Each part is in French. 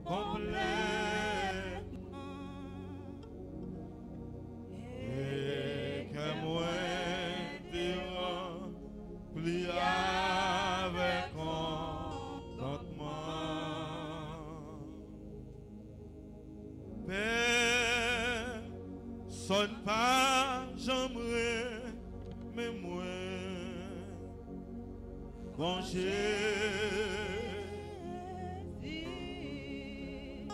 et que moi te remplis avec contentement. Personne pas j'aimerais, mais moi, bon Jésus,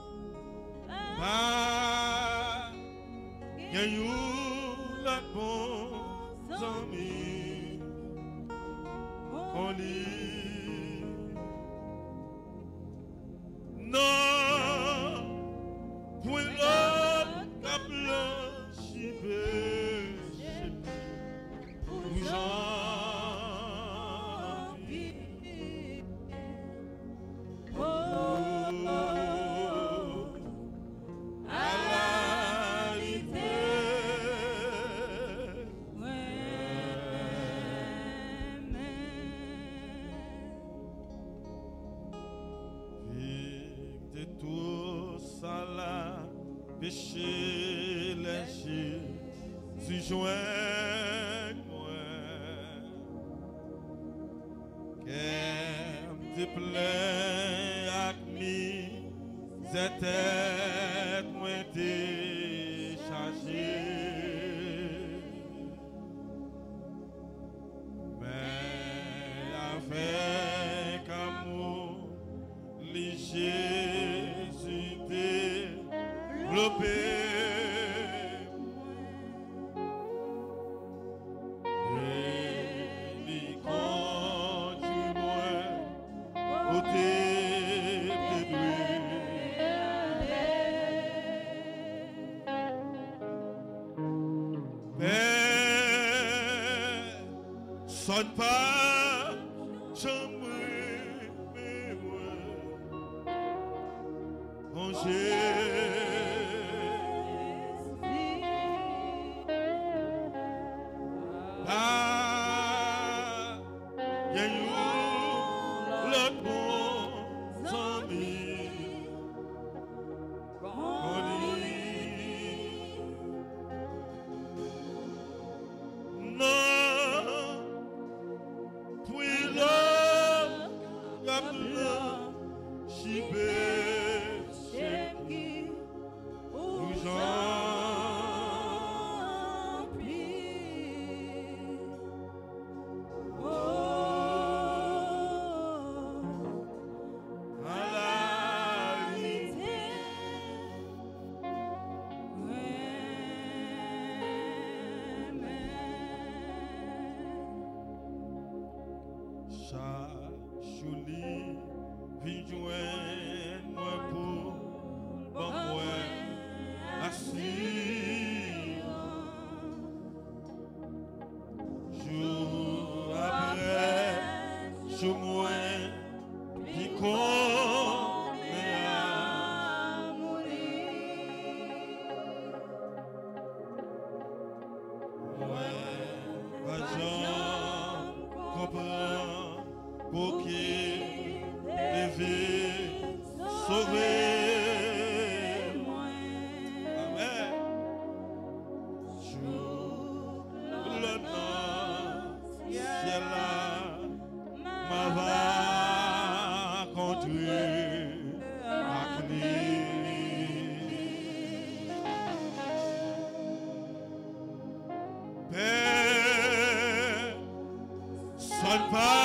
pas gagne la bonne amie, on lit, non, pour l'autre cap blanchi péché, pour péché léché, si joins-moi, qu'elle te plaît avec mes têtes, moi t'es chargé, mais avec amour, les Jésus développé. Sonne pas, j'aimerais, mais mon Jésus, ah, y'a eu l'autre bon ami, non. Chouli, vin joindre-moi pour bon moi assis. Jour après jour moi qui connaît à mourir. Ouais, pas j'en comprends. Pour qui devait sauver moi. Amen. Sur le ciel là, ma va conduire à Père, sonne pas.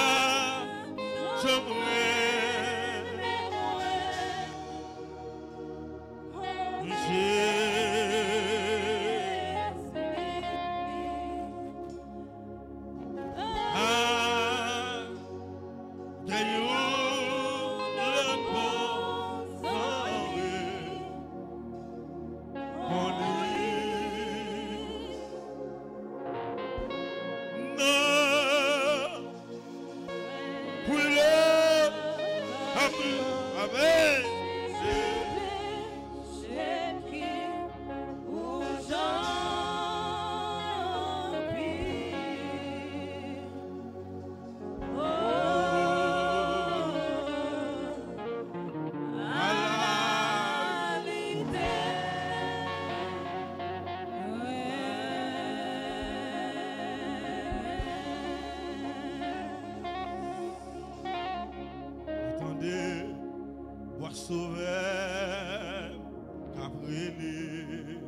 Voir sauveur, Cabrélé.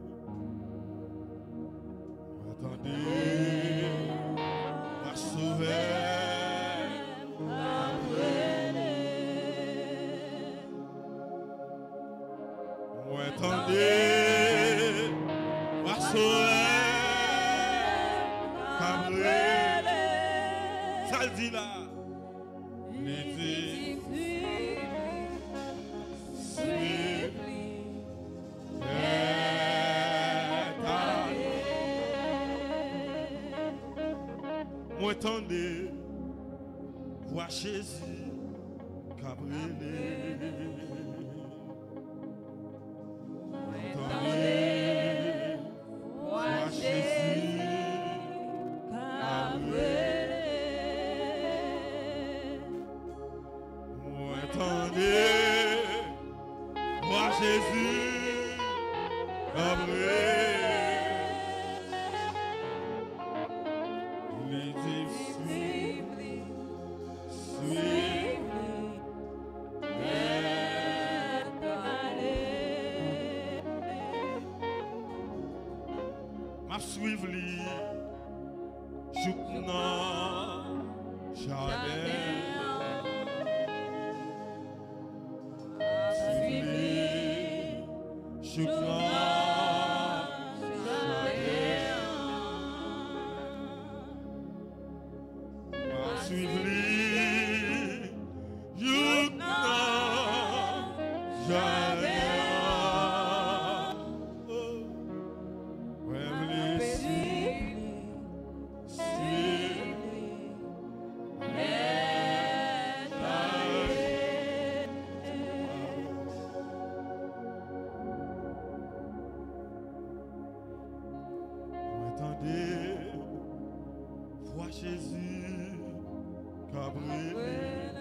Attendez, voir sauveur, Cabrélé. Attendez, voir sauveur, Cabrélé. Ça le dit là. Moi tendez, voir Jésus, Cabrélé. Tendez, voir Jésus, Cabrélé. Moi tendez, voir Jésus, Cabrélé. Suivre lui, Joukna, Jardin. Suivre lui, Joukna, Jardin. Suivre lui, Joukna, Jardin. Vois Jésus, Cabrélé.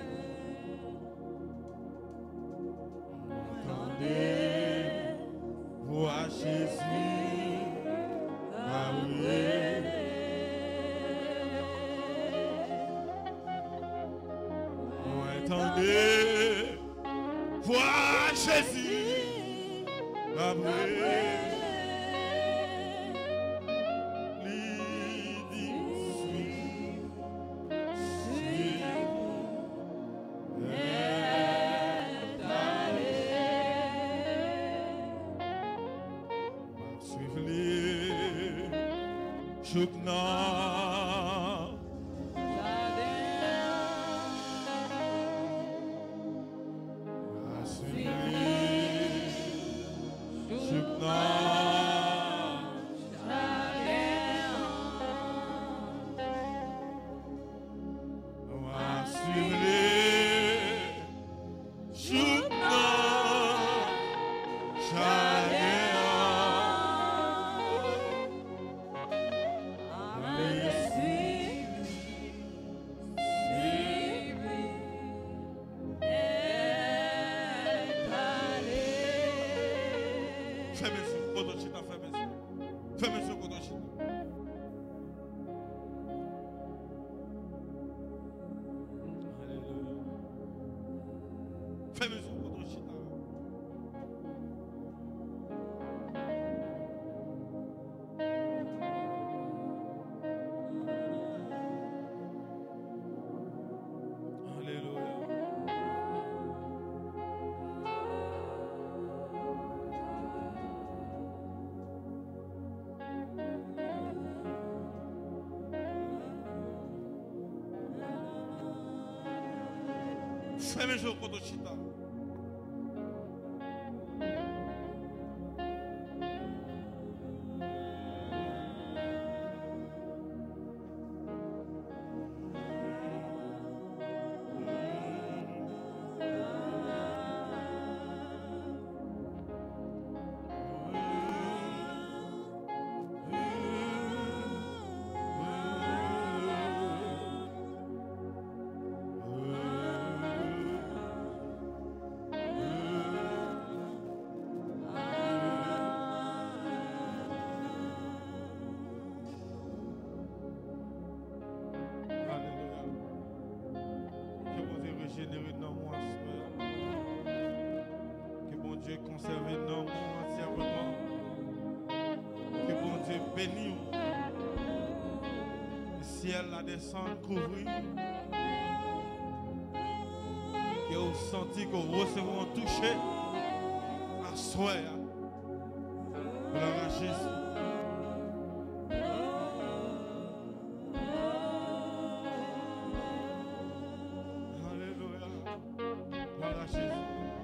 Attendez, vois Jésus, Cabrélé. Attendez, vois Jésus, Cabrélé. Joukna, Joukna, Fermez les yeux pour Chita. béni. Le ciel la descend couvrir. Que vous sentez que vous recevez un toucher à soi. Gloire à Jésus. Alléluia. Gloire à Jésus.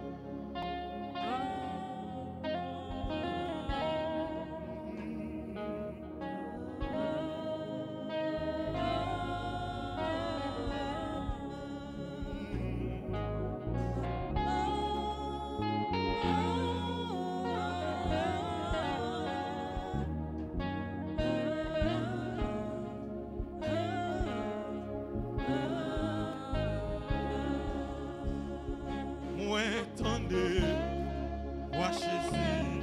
Attendez, vois Jésus,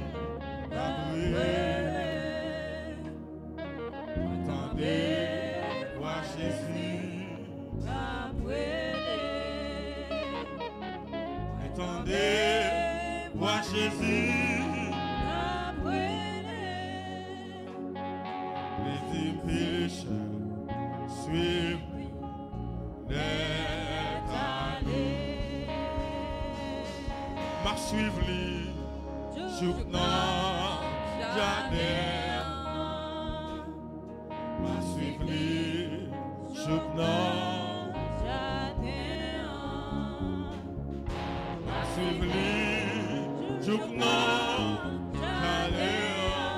attendez, vois Jésus, attendez, vois Jésus, les pécheurs suivent suivre lui, journal, jardin. Ma suivre lui, journal, jardin. Ma suivre lui, journal, jardin.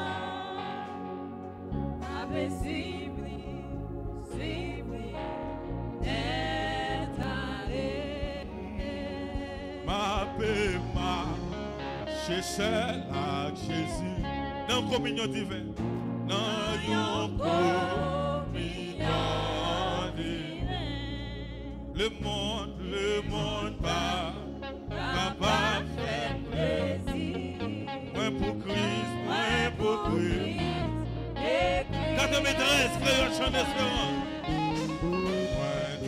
Invincible, suivre, n'est allé. Ma paix. Chez seul avec Jésus, dans la communion divine, dans la communion divine, le monde pas capable de faire plaisir. Moi pour Christ, moi pour Christ. Quand on maîtrise, créole chant d'espérance. Moi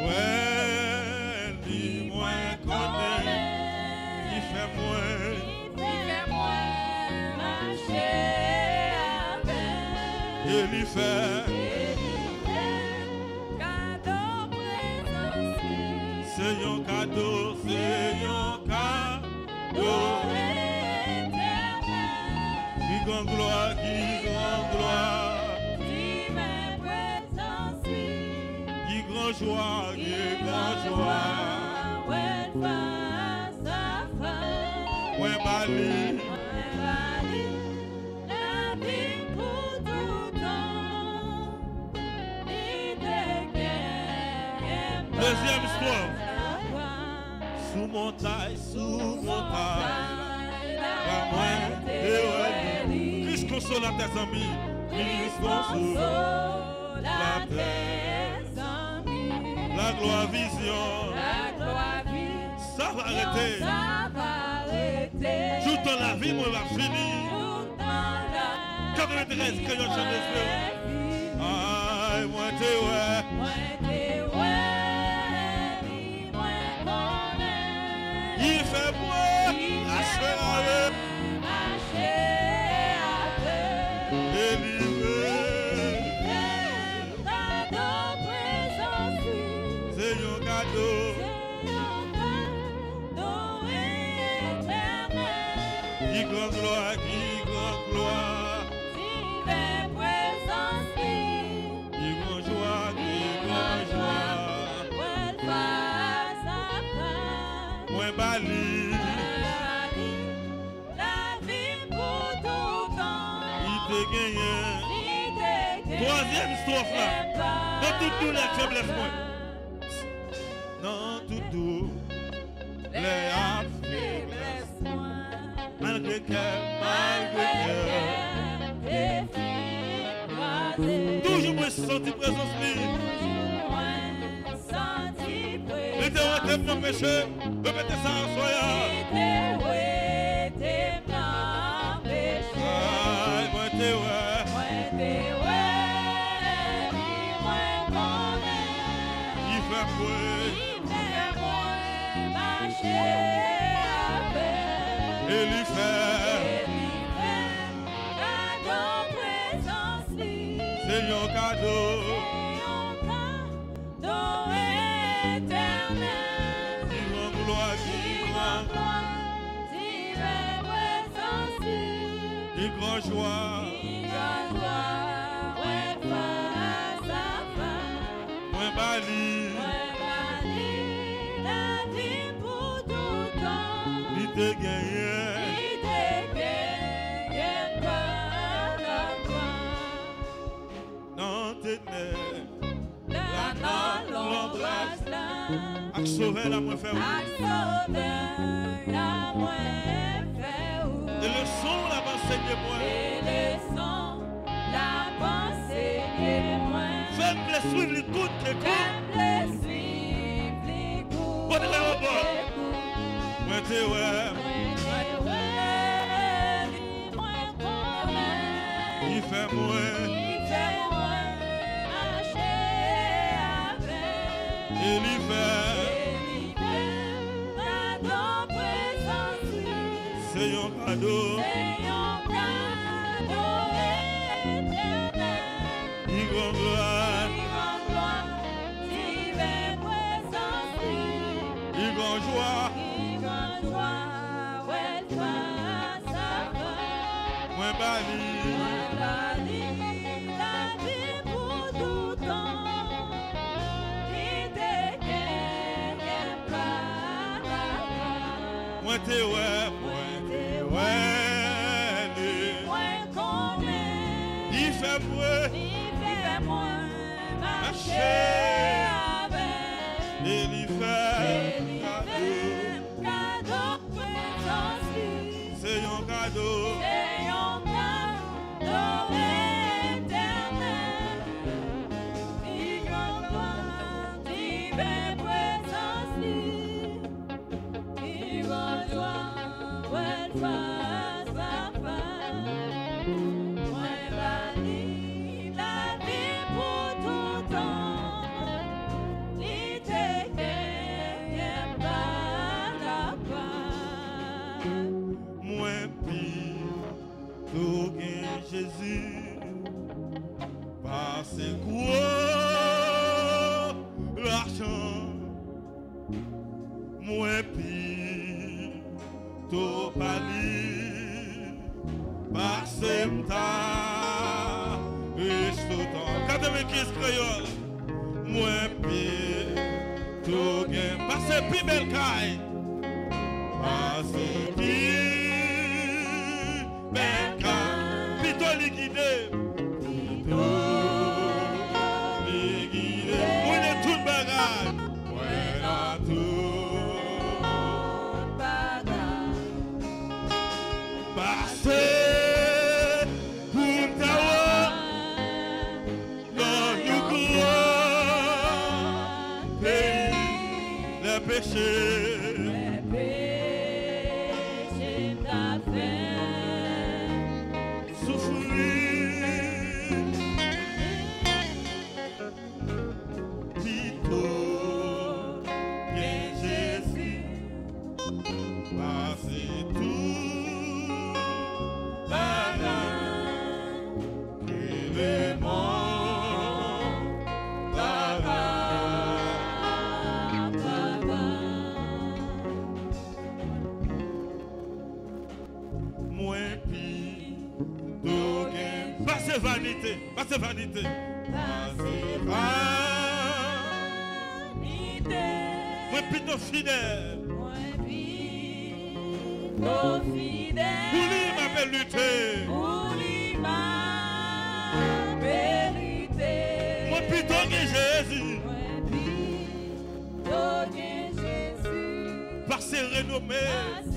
dis-moi connaît, il fait moins. Il y fait cadeau présence. C'est un cadeau, c'est un cadeau. Qui grand gloire, qui grand gloire. Si mes présences. Qui grand joie, qui grand joie. Ouais, face à face. Ouais, Bali. Deuxième histoire. Sous montagne, Christ console à tes amis. Christ console à tes amis. La gloire vision. Ça va arrêter. Joue dans la vie, moi va finir. 93, que je chante d'espérance. Aïe, moi t'es ouais. Il fait moi, lâcher avec. C'est un cadeau. Qui grand gloire, qui grand gloire. Qui grand joie, qui grand joie. Moi Bali. Il te gagne. Troisième histoire là. Dans tout doux les faiblesses moi. Dans tout doux les faiblesses. Malgré toujours moi senti présence l'éternel mon péché, répétez ça en soya. Moi t'es il fait et il fait grand joie. Moi bali. Il te gagne. Non ténèbres. Ak sauver la moi fait. Et le son la pensée de moi. Faites-le suivre les coups que court. Bonne l'aéroport. Moi t'es ouais. Il fait moins. Et l'hiver. C'est un cadeau. Moi t'es ouais, il fait moi marcher avec, et il fait cadeau, c'est un cadeau. Jésus, parce quoi l'argent, moi pis, tout pali, parce que ta, riche tout temps. 95 créoles, moi pis, tout gain, parce que plus belle caille, parce que belle caille. Liquidé, moi de toute bagarre, moi de toute bagarre, parce que pour t'avoir dans le grand pays, le péché. Vanité, pas de vanité. Moi plutôt fidèle. Pour lui m'appelle lutter. Moi plutôt que Jésus. Par ses renommées.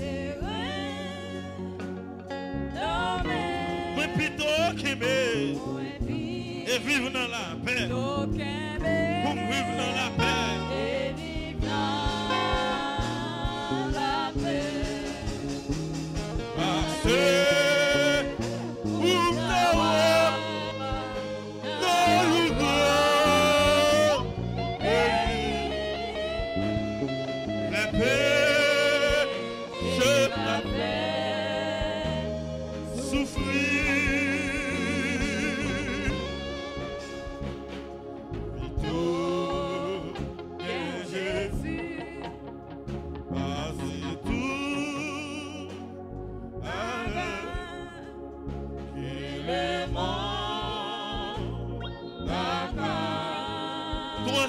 Plutôt qu'aimer et vivre dans la paix, pour vivre dans la paix, parce que pour t'avoir dans le grand la paix, je t'appelle souffrir.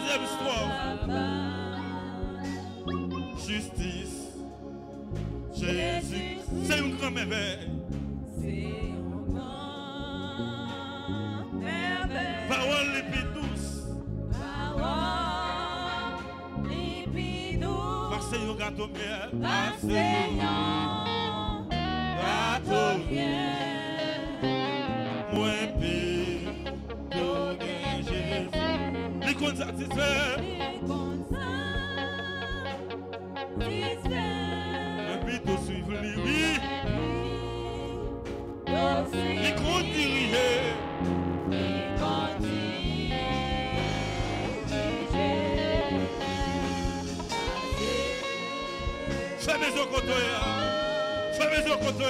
deuxième histoire. Justice. Jésus. C'est une grande merveille. Parole lipidous. Parce que vous gâteau miel. Gâteau miel. Moins pire que Jésus. Les comptes satisfaits. Un bito suivre lui. Les comptes dirigés. Fais mes yeux contre toi. Fais mes yeux contre toi.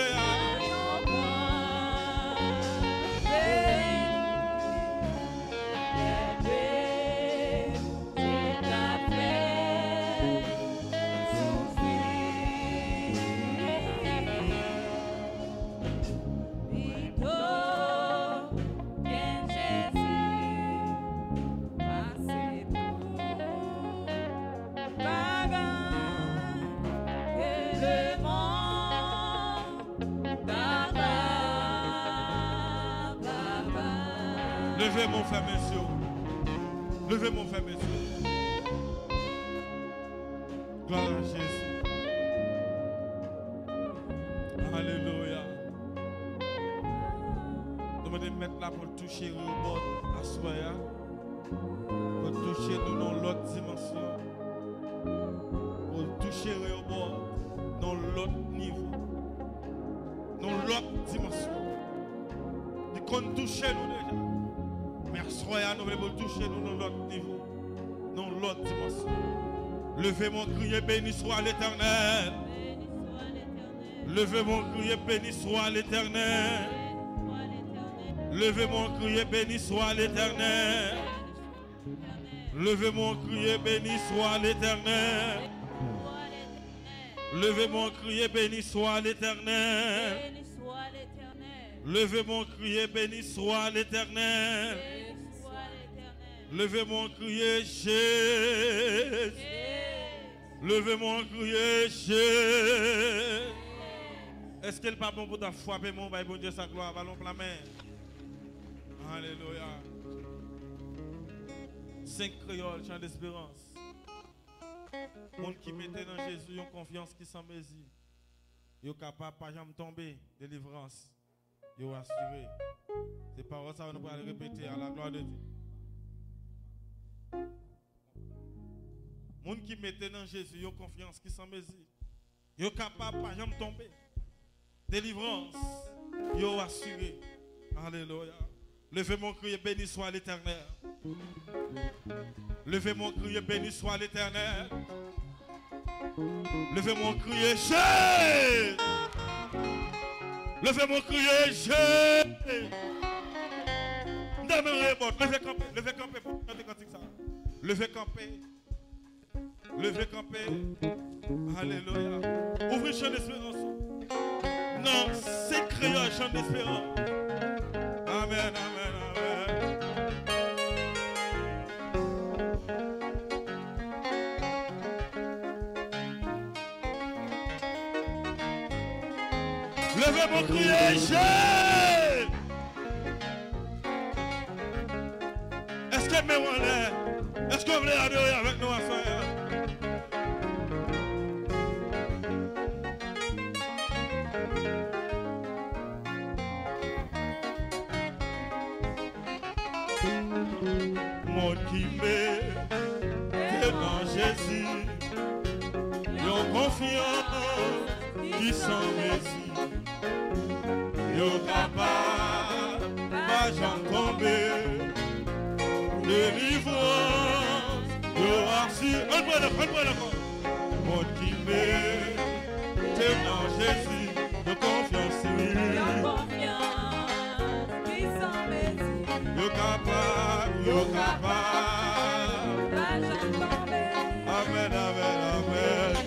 Levez mon frère, messieurs. Levez mon frère, messieurs. Gloire à Jésus. Alléluia. Nous allons mettre là pour toucher le bord à soi. Pour toucher nous dans l'autre dimension. Pour toucher le bord dans l'autre niveau. Dans l'autre dimension. Et qu'on touche nous déjà. Merci, nous voulons toucher nous dans l'autre niveau, dans l'autre dimension. Levez mon cri et béni soit l'Éternel. Levez mon cri et béni soit l'Éternel. Levez mon cri et béni soit l'Éternel. Levez mon cri et béni soit l'Éternel. Levez mon cri et béni soit l'Éternel. Levez mon cri et béni soit l'Éternel. Levez mon crier Jésus. Levez mon crier Jésus. Est-ce qu'elle n'est pas bon pour ta foi? Mon bon Dieu, sa gloire, ballon pour la main. Alléluia. 5 créoles, chant d'espérance. Monde qui mettait dans Jésus une confiance qui s'en mesure. Ils sont capables de ne pas tomber, délivrance. Ils sont assurés. Ces paroles, ça, on va les répéter à la gloire de Dieu. Monde qui mettait dans Jésus, ils ont confiance qui s'en mesure. Ils sont capables de ne pas jamais tomber. Délivrance, ils sont assurés. Alléluia. Levez mon cri et béni soit l'Éternel. Levez mon cri et béni soit l'Éternel. Levez mon cri et Jésus. Levez mon cri et Jésus. Levez camper, levez camper pour chanter cantique ça. Levez camper. Levez camper. Alléluia. Ouvrez chant d'espérance. Non, c'est créole chant d'espérance. Amen, amen, amen. Levez mon cri et Jésus. Est-ce que me voilà? Est-ce que vous voulez adorer avec nous à faire? Monde qui met dans Jésus, ils confiance qui s'en mesure, ils capables pas j'en tomber, délivrance, ils assurent. Monde qui met dans Jésus, ils confiance qui s'en mesure, ils capables. Amen, amen, amen.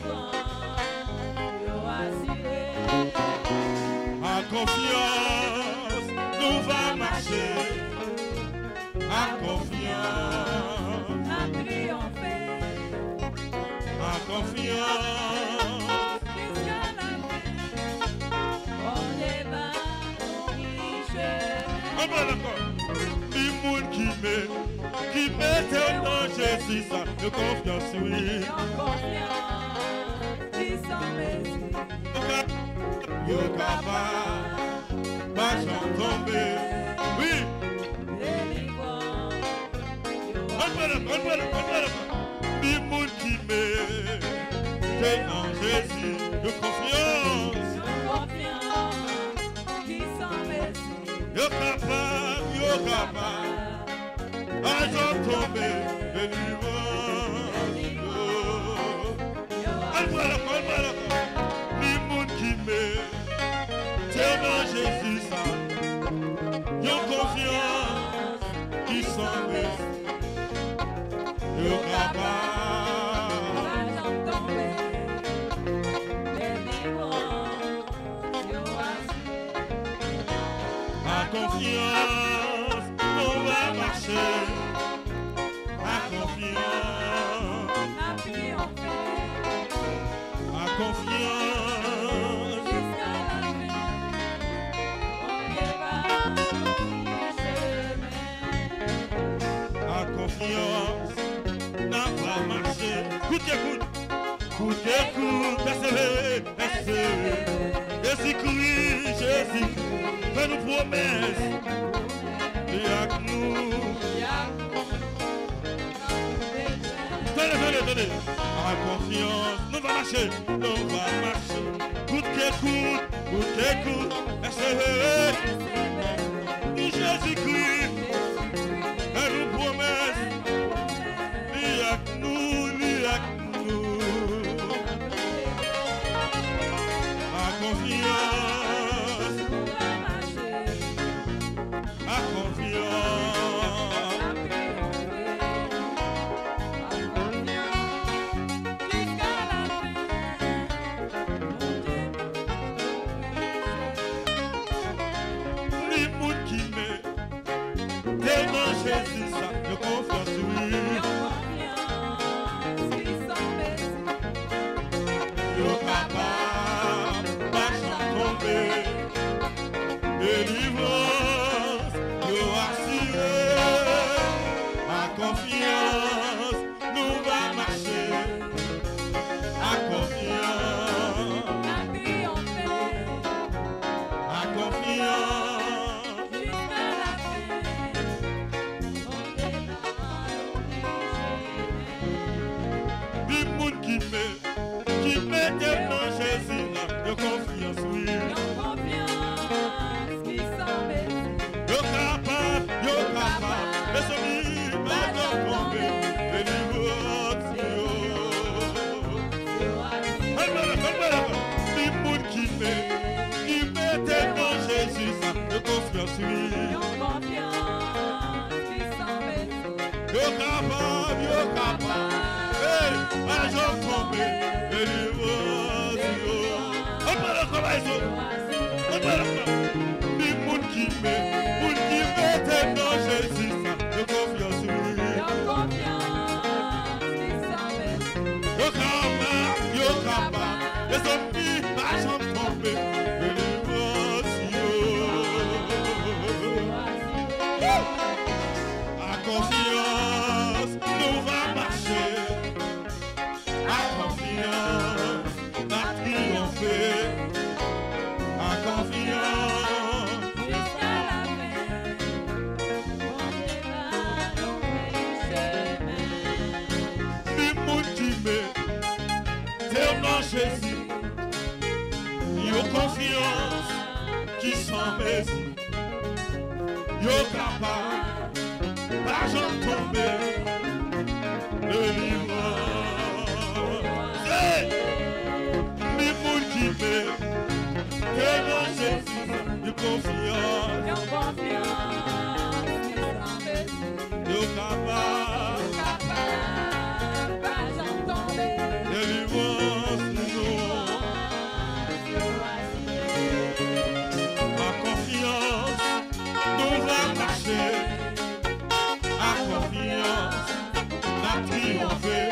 À confiance, nous va marcher. À confiance, Les gens qui mettent dans Jésus, ça, de confiance, oui. Yo capable, pas j'en tomber, oui. Les gens qui mettent dans Jésus, de confiance. Yo capable, pas j'en tomber, délivrance. Les gens qui mettent dans Jésus, ça, yo confiance, qui s'en yo capable. Confiance, on va marcher. À confiance, à confiance. À confiance, n'a pas marché. Coûte que coûte, persévérer, persévérer. Jésus-Christ, Jésus, fais-nous promesses. Y'a nous. Tenez. À confiance, nous va marcher, Coûte que coûte, persévérer. Jésus-Christ, fais-nous promesses. Y'a nous. À confiance, à confiance. Les gens qui mettent tellement Jésus, ça, de confiance, oui. Yo capable, pas j'en tomber. Délivrance, yo assuré. À confiance, nous va marcher. À confiance, à confiance. Les gens qui mettent dans Jésus, de confiance, oui. Yo capable, les amis, pas de tomber, délivrance, les gens qui mettent dans Jésus, de confiance, oui. Yo capable, hey, pas de tomber, délivrance, les gens qui mettent dans Jésus, de confiance, oui. Yo capable, les amis, pas j'en tomber, délivrance, à confiance, nous va marcher. À confiance, n'a triomphé. À confiance, les gens qui mettent tellement Jésus, yo confiance, qui s'en Messie, yo capable, pas j'en tomber, délivrance. Les gens qui mettent tellement Jésus, yo confiance, yo capable, délivrance, à confiance, nous va marcher. À confiance, n'a triomphé.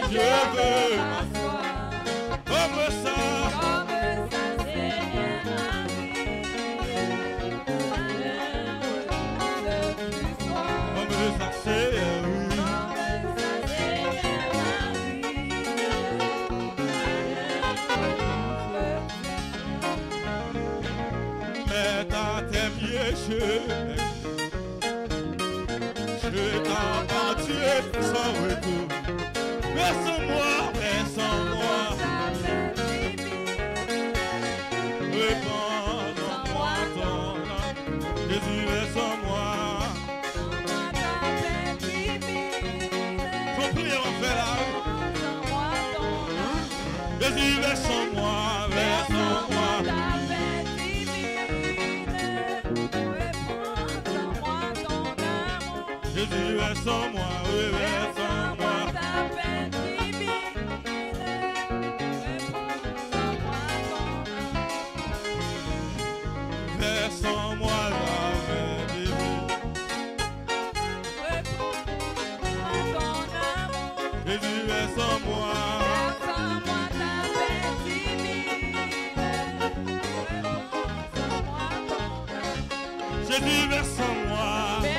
je veux m'asseoir comme ça. Je t'appartiens sans retour. Verse-moi, verse-moi. Réponds-moi ton âme. Jésus, verse-moi. Son prière en fait là. Jésus, verse-moi, verse-moi. Jésus, verse-moi, oui, verse-moi. Verse-moi la main divine. Jésus, verse-moi. Jésus, verse-moi.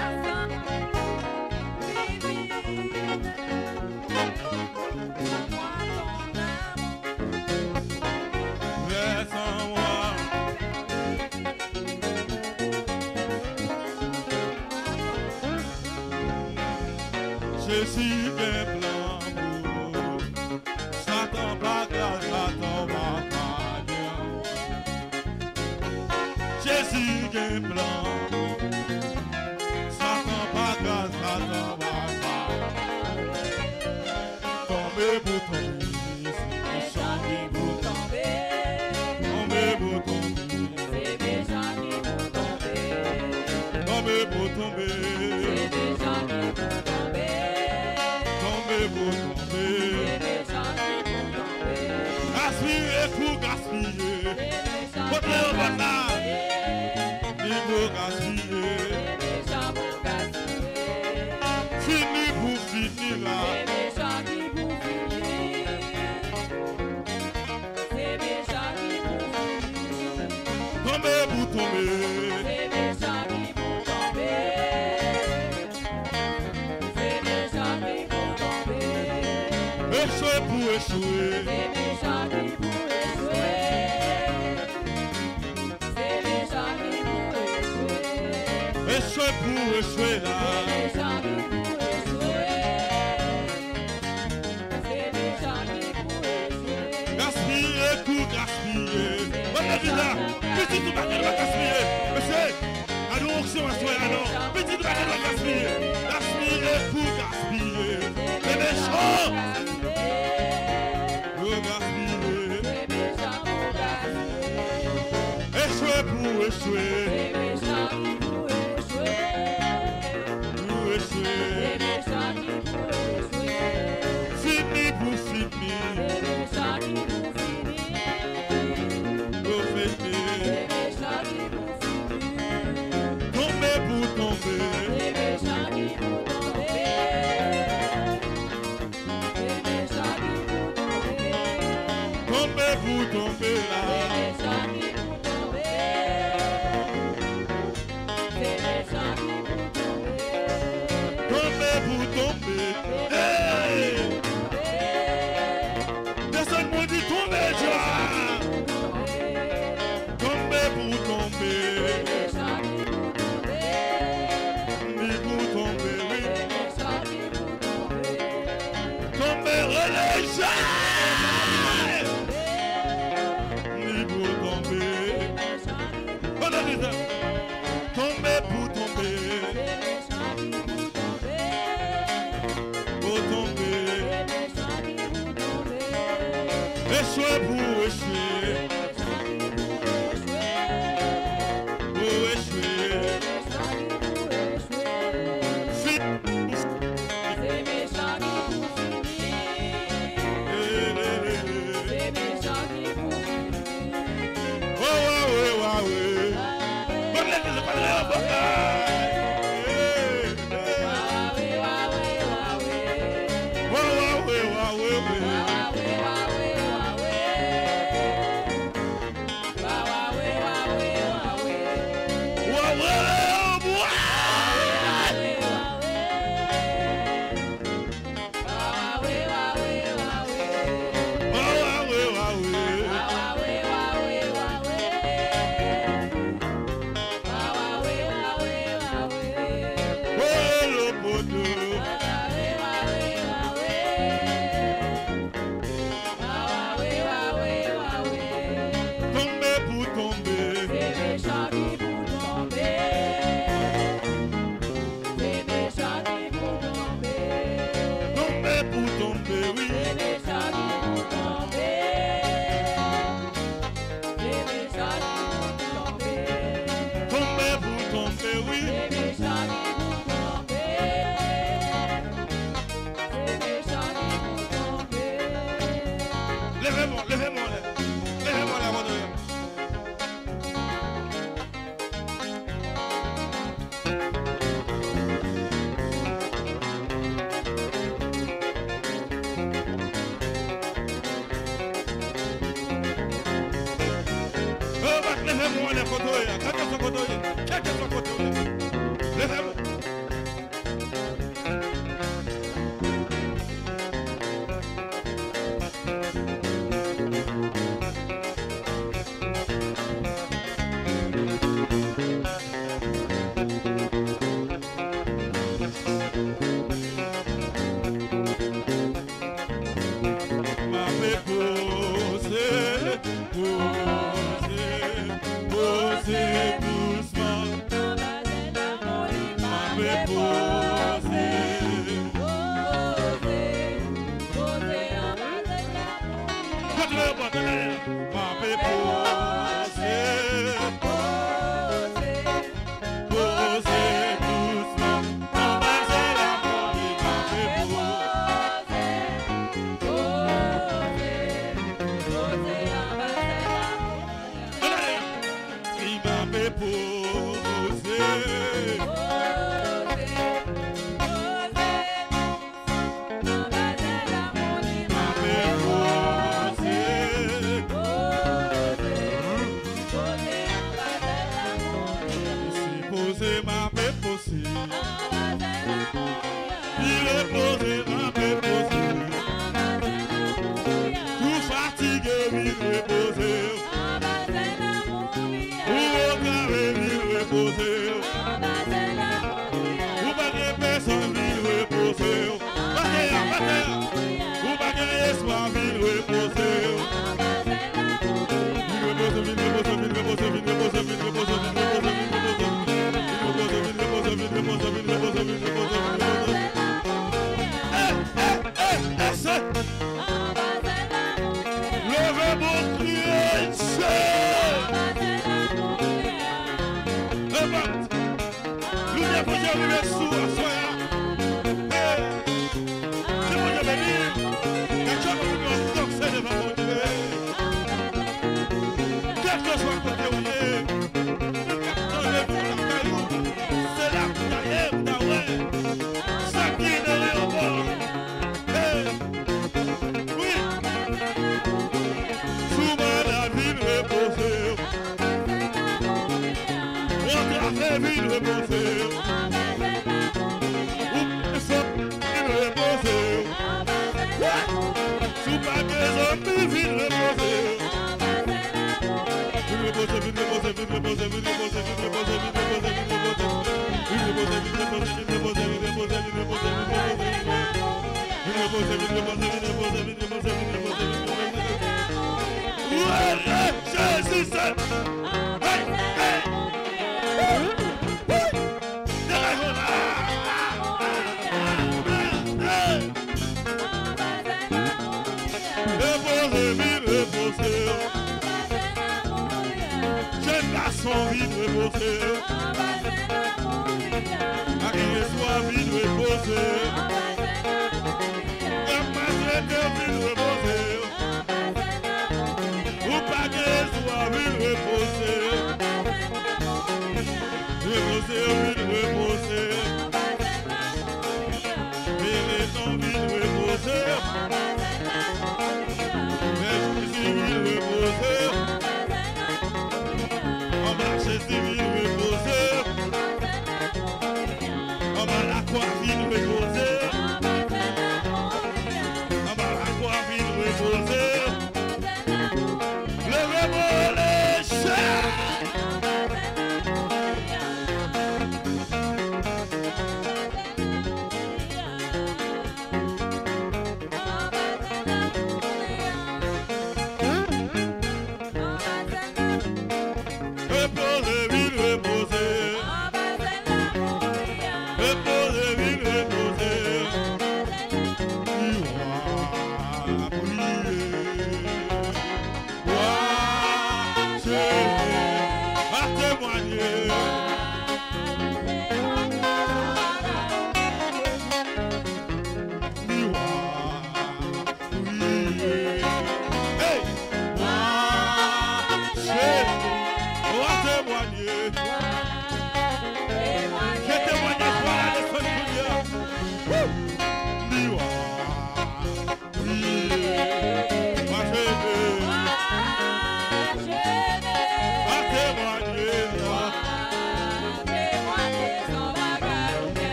Je suis bien blanc, Satan pas grâce, Satan va pas bien. Je suis bien blanc, Satan pas grâce, Satan va pas bien. Tombez pour tomber, c'est méchant qui vous tomber. Tombez pour tomber, c'est méchant qui vous tomber. Tombez pour tomber, c'est méchant qui vous tomber. Gaspiller pour gaspiller. Votre bâtard. Il faut gaspiller. Fini pour finir là. Tomber pour tomber. Échouer pour échouer. C'est méchant qui pour échouer. C'est méchant qui pour échouer. Échouer pour échouer là. C'est méchant qui pour échouer. C'est méchant qui pour échouer. Gaspiller pour gaspiller. On a dit là, petit tout baguette va gaspiller. Monsieur, à nous auction à soi, alors, petit tout baguette va gaspiller. Gaspiller pour gaspiller. C'est méchant. Échouer pour échouer. C'est méchant qui pour échouer. Pour échouer. C'est méchant qui pour échouer. Fini pour finir. C'est méchant qui pour finir. Pour finir. C'est méchant qui pour finir. Tomber pour tomber. C'est méchant qui pour tomber. C'est méchant qui pour tomber. Tomber pour tomber là. Tomber pour tomber. Pour tomber. Échouer pour échouer. Pour échouer. C'est méchant qui pour finir. C'est méchant qui pour finir. Oh, Levez-moi les côtés, quel que soit côté, quel que soit côté. Levez-moi.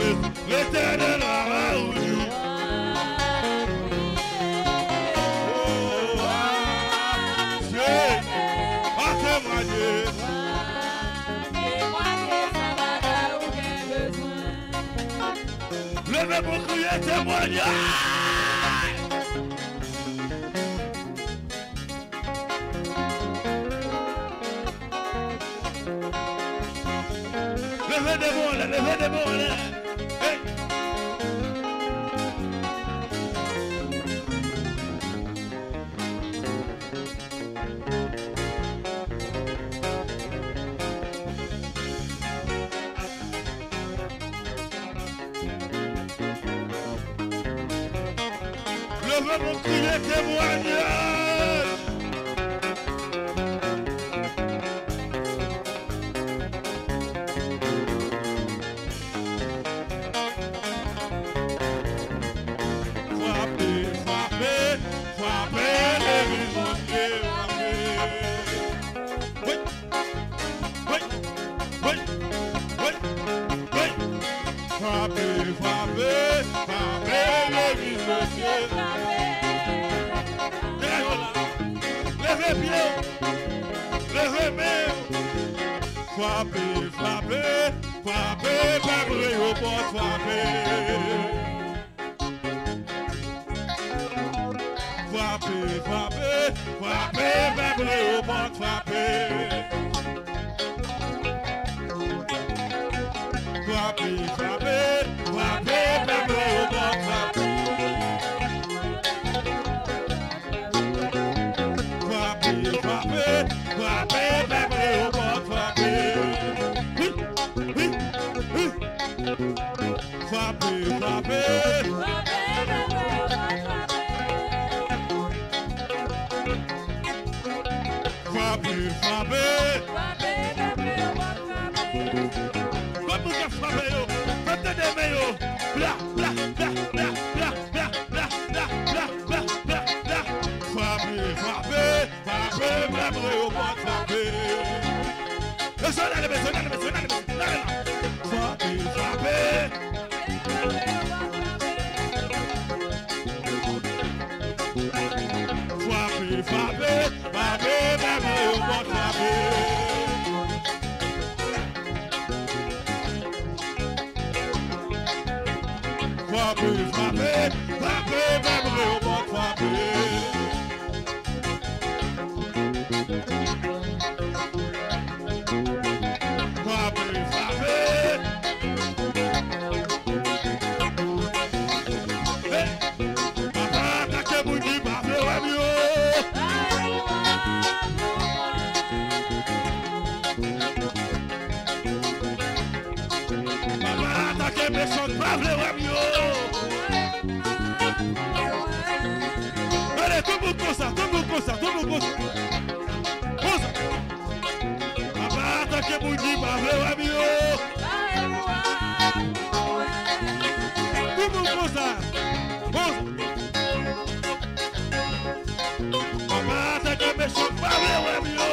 l'éternel a voulu. Levez pour crier témoignage. Levez des mots là, levez des mots là. Hey. Levez mon crier témoignage. Frappez, frappez, frappez les maisons déravées. Oui, oui, oui, oui, oui. Frappez, frappez, frappez les maisons déravées. Levez pied, levez main. Frappez, frappez, frappez, frappez au bord, frappez. Frappez, frappez, frappez, frappez au bord, frappez. Frappez, frappez, frappez, frappez au bord, frappez. Frappez, frappez, frappez, frappez au bord, frappez. Oui, oui, oui. Frappez, frappez. Frappez, frappez. Comme vous avez frappé, faites des maillots. Bla, bla, bla, bla, bla, bla, bla, bla, bla, bla, bla, bla. Frappez, frappez, frappez, frappez au bord, frappez. Frappez, frappez. Frappez, frappez, frappez, frappez au bord, frappez. Frappez, frappez, frappez, frappez au bord, frappez. Frappez, frappez. Hey, papa, attaquez vous dit, frappez, ouais, mieux. Papa, attaquez méchant, frappez, ouais, mieux. Allez, tout le monde comme ça, tout le monde comme ça, tout le monde comme ça. Comme ça. Papa, attaquez vous dit, frappez, ouais, mieux. Tout le monde comme ça. Comme ça. Papa, attaquez méchant, frappez, ouais, mieux.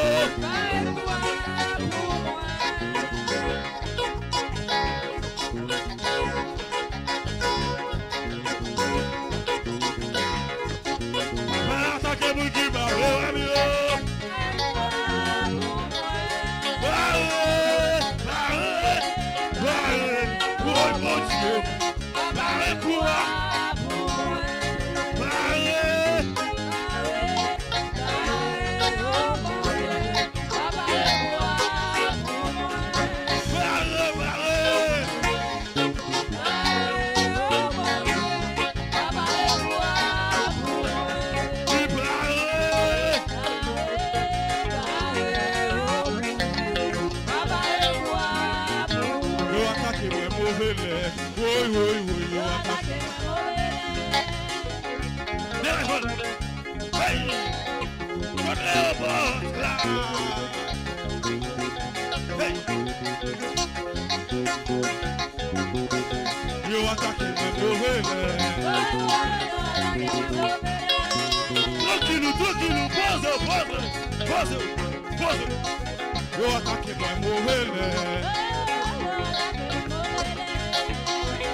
Tranquilo, tranquilo, pose. Eu ataquei pra morrer, né?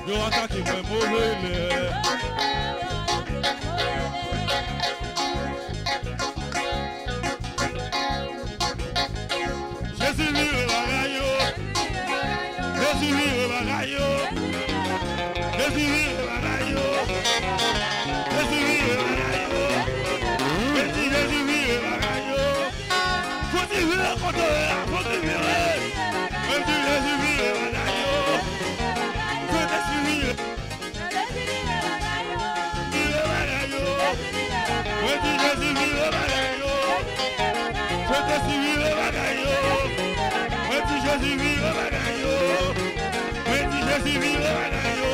Yo attaqué moi mauvais. Jésus vire bagayo. Jésus vire bagayo. Jésus vire bagayo. Jésus vire bagayo. Jésus vire bagayo. Faut vivre contre eux, faut vivre. Jésus vire bagayo. Faut vivre. Vire bagayo. Jésus vire bagayo. Faut vivre bagayo. Jésus vire bagayo. Jésus vire bagayo.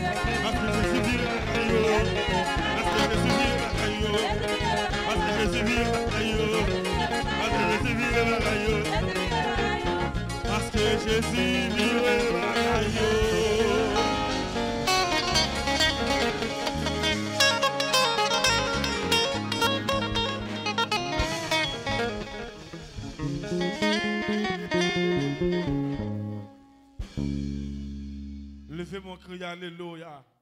Parce que Jésus vivre levez mon cri, alléluia.